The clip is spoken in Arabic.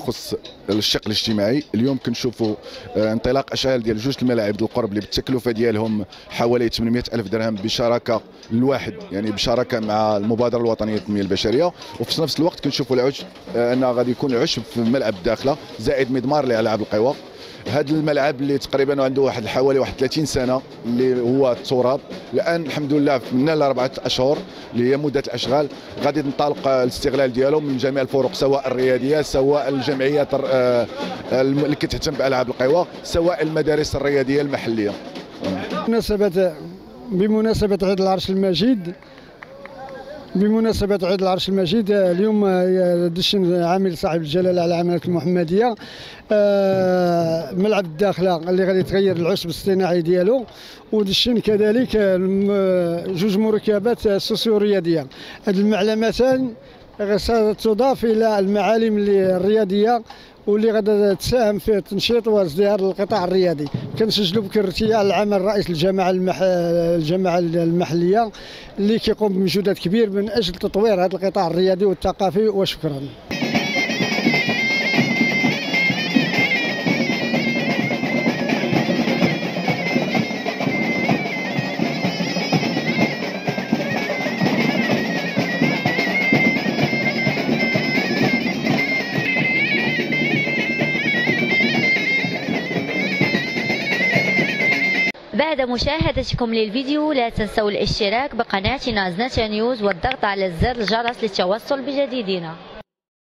يخص الشق الاجتماعي. اليوم كنشوفوا انطلاق اشغال ديال جوج الملاعب ديال القرب اللي بالتكلفه ديالهم حوالي 800 الف درهم بشراكه الواحد، يعني بشراكه مع المبادره الوطنيه للتنميه البشريه. وفي نفس الوقت كنشوفوا العشب ان غادي يكون العشب في الملعب الداخله زائد مضمار لالعاب القوى. هذا الملعب اللي تقريبا عنده حوالي 30 سنه اللي هو التراب، الان الحمد لله من ل4 اشهر اللي هي مده الاشغال غادي تنطلق الاستغلال ديالو من جميع الفرق، سواء الرياضيه سواء الجمعيات اللي كتهتم بالعاب القوى سواء المدارس الرياضيه المحليه. بمناسبه عيد العرش المجيد، اليوم دشن عامل صاحب الجلاله على العمليات المحمديه ملعب الداخله اللي غادي تغير العشب الاصطناعي ديالو، ودشن كذلك جوج مركبات سوسيو رياضيه. هذه المعلمتان ستضاف الى المعالم الرياضيه واللي غادا تساهم في تنشيط وازدهار القطاع الرياضي. كنسجلوا بكرتيه العمل رئيس الجماعه المحليه اللي كيقوم بمجهودات كبير من اجل تطوير هذا القطاع الرياضي والثقافي، وشكرا. بعد مشاهدتكم للفيديو لا تنسوا الاشتراك بقناتنا زناتة نيوز والضغط على زر الجرس للتوصل بجديدنا.